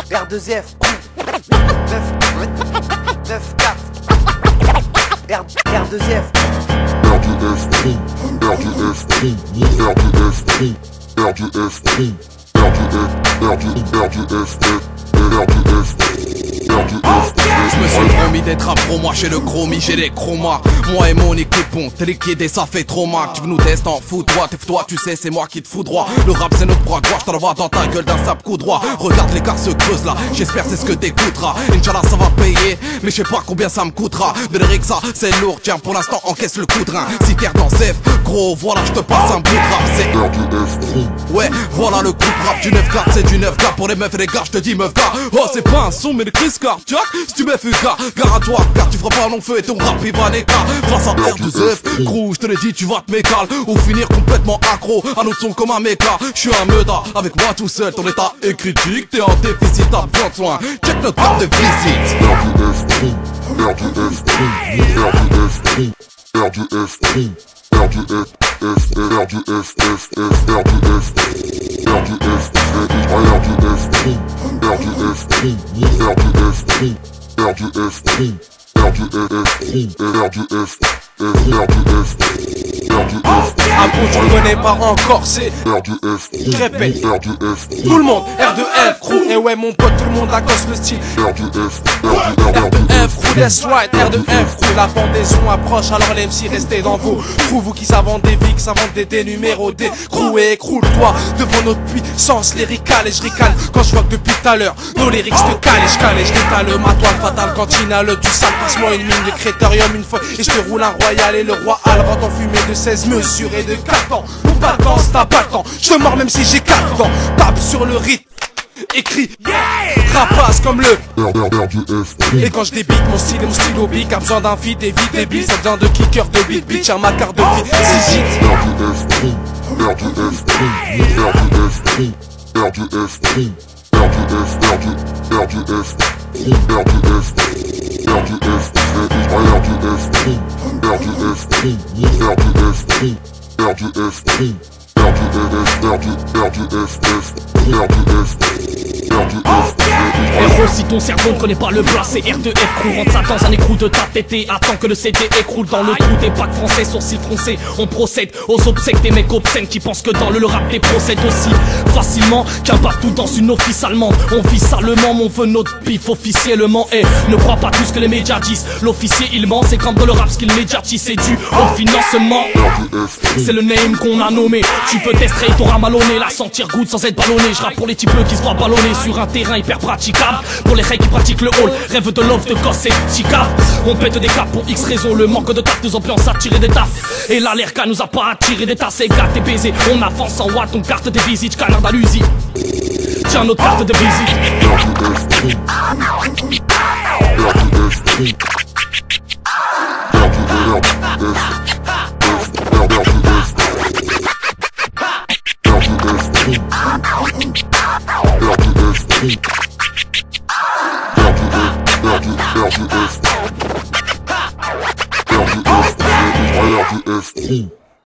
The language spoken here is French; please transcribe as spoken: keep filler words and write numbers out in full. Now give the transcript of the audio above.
R deux F neuf neuf quatre R deux F R deux F Crew, R deux F Crew, R deux F Crew, R deux F Crew, R deux F, R deux, R deux F, R deux F, R deux F. Je me suis promis d'être un pro, moi j'ai le chromie, j'ai les chromas. Moi et mon équipe on t'es liquide et ça fait trop mal. Tu veux nous tester en fout droit, t'es toi tu sais c'est moi qui te fous droit. Le rap c'est notre bras droit, je t'envoie dans ta gueule d'un sable coup droit. Regarde l'écart se creuse là, j'espère c'est ce que t'écouteras. Inch'Allah ça va payer, mais je sais pas combien ça me coûtera. De l'Eric ça c'est lourd, tiens pour l'instant encaisse le coup de rein. Si t'es dans F, gros voilà je te passe un bout de rap. C'est R deux F Crew. ouais voilà le coup de rap du neuf quatre, c'est du neuf K pour les meufs et les gars, je te dis meuf gars. Oh c'est pas un son mais le crise cardiaque. Si tu m'es fait gars, gare à toi car tu feras pas long feu et ton rap il va n'écart. Face à R deux F, gros, je te l'ai dit, tu vas te mécal ou finir complètement accro à notre son comme un méca. Je suis un meuda, avec moi tout seul, ton état est critique. T'es en déficit, t'as besoin de soins, check notre carte de visite. R deux F Crew, R deux F Crew, R deux F Crew, R deux F Crew, R deux F, F, R deux F, F, F, R deux F, R deux F, R deux F Crew, R deux F Crew, R deux F Crew, R deux F Crew, R deux F Crew, R deux F, R deux F, R deux F. Un coup tu connais pas encore, c'est R deux F Crew, répète, R deux F tout le monde, R deux F Crew. Et ouais mon pote, tout le monde accoste le style. R deux F, R deux R deux F Crew, that's right, R deux F Crew. La pendaison approche, alors les M C restez dans vos trous. Vous qui savent des vies, qui savent des D numéros des crew et écroule-toi devant notre puissance lyricale. Et je ricale quand je vois que depuis tout à l'heure nos lyrics te calent et je cale et je détale ma toile fatale cantina le du sale. Passe-moi une mine de crétorium une fois et je te roule un royal et le roi Al rentre en fumée de seize mesures et de quatre ans. Pour pas de danse, t'as pas le temps, je te mords même si j'ai quatre ans. Tape sur le rythme, écrit, rapace comme le R deux F Crew. et quand je débite mon style et mon stylo bic, a besoin d'un feat et vite débile, ça besoin de kicker de beat, bitch, à ma carte de vie, si j'hite. R deux F Crew, R deux F Crew, R deux F Crew, R deux F Crew, R deux F, R deux, R deux F Crew, R deux F, R deux F, R deux F Crew, R deux F Crew, R deux F Crew, R deux F Crew, R deux F, R deux, R deux F, F, R deux F, R deux F. Héros, si ton cerveau ne connaît pas le plat, c'est R deux F Crew. Rentre ça dans un écrou de ta tête et attends que le C D écroule dans le trou des bacs français, sourcils froncés. On procède aux obsèques des mecs obscènes qui pensent que dans le, le rap des procèdes aussi facilement qu'un partout dans une office allemande. On vit salement, on veut notre pif officiellement. Et ne crois pas tout ce que les médias disent. L'officier il ment, c'est comme dans le rap ce qu'il médiatise, c'est dû au financement. C'est le name qu'on a nommé. Tu veux tester, t'auras malonné, la sentir good sans être ballonné. Je rappe pour les types qui se voient ballonner sur un terrain hyper praticable. Pour les règles qui pratiquent le hall, rêve de love, de gosse et chica. On pète des caps pour X raisons, le manque de taf nous ambiance à tirer des tafs. Et là l'R K nous a pas attiré des tasses, gâte et baiser. On avance en watt, on carte des visites, canard à l'usine. Tiens notre carte de visite. R deux F Crew.